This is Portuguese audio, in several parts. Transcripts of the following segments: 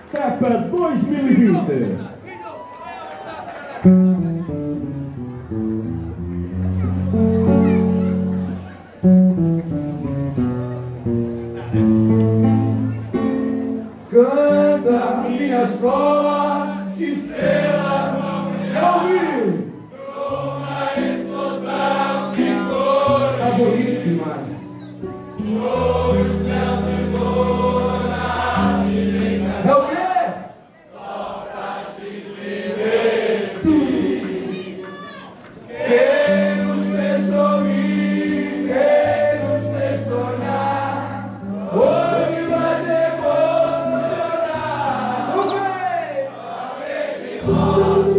Capa 2020. Canta minha escola, estrelas vão brilhar. Uma explosão de cor. Tá bonito demais. Sob o céu de luna, é o quê? Só pra te divertir. Quem nos fez sorrir, quem nos fez sonhar, hoje vai demorar. O rei!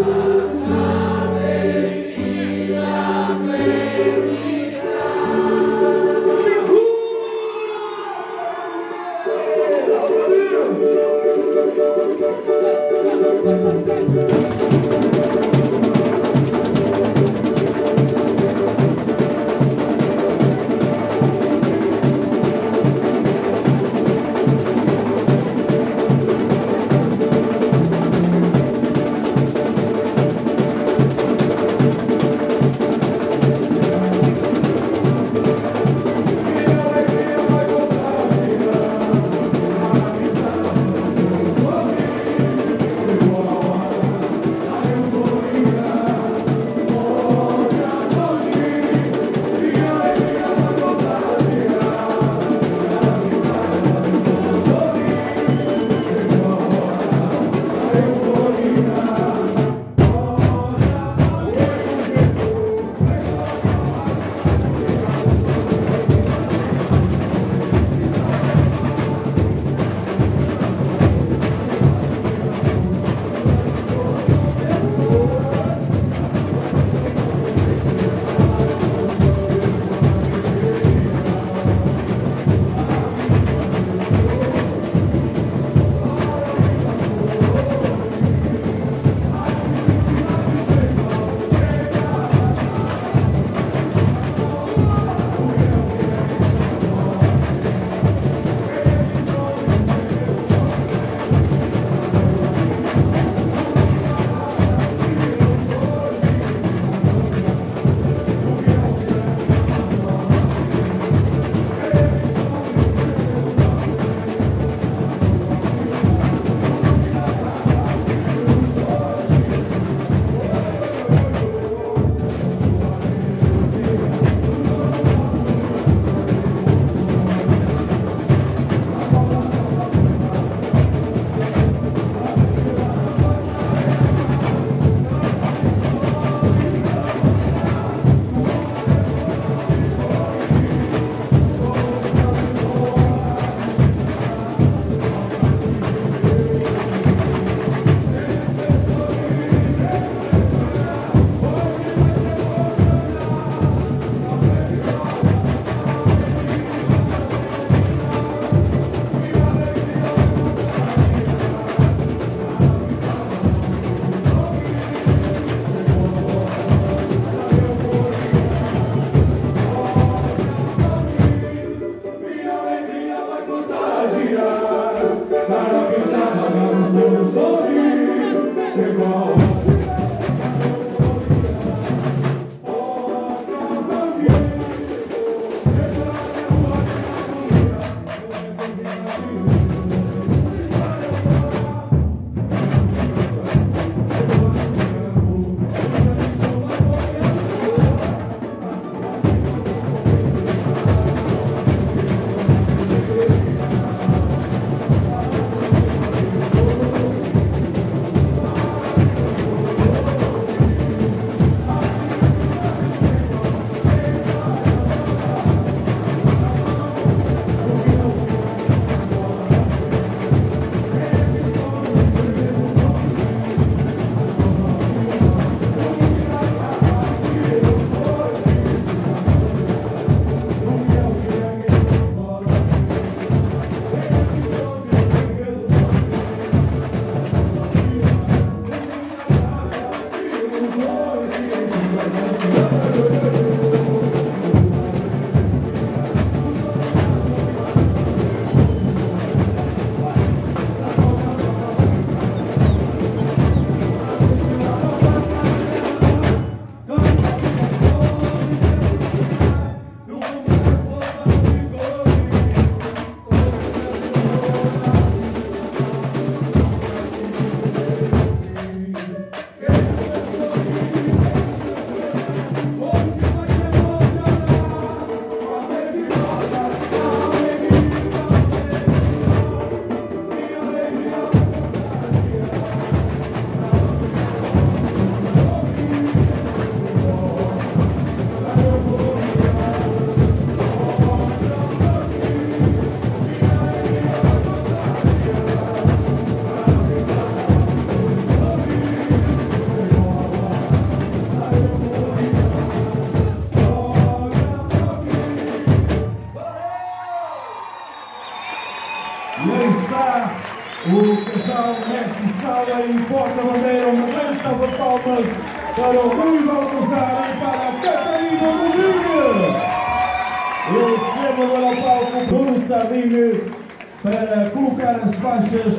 O casal mestre sala e porta-bandeira, uma grande salva de palmas para o Luís Baltazar e para a Catarina Rodrigues. Eu chamo agora ao palco Bruno Sardinha para colocar as faixas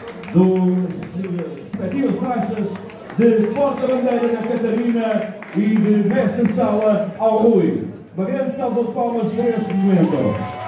das respectivas faixas de porta-bandeira da Catarina e de mestre-sala ao Rui. Uma grande salva de palmas por este momento.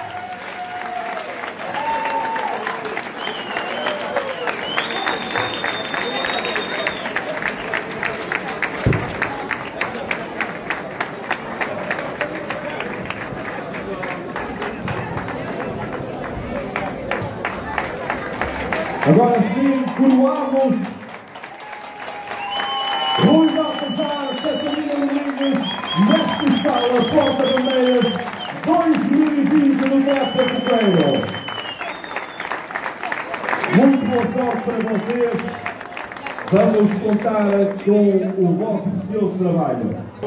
Agora sim, coroamos Rui Baltazar, Catarina Rodrigues, mestre-sala, porta-bandeiras 2020 no Teatro Coqueiro. Muito boa sorte para vocês. Vamos contar com o vosso precioso trabalho.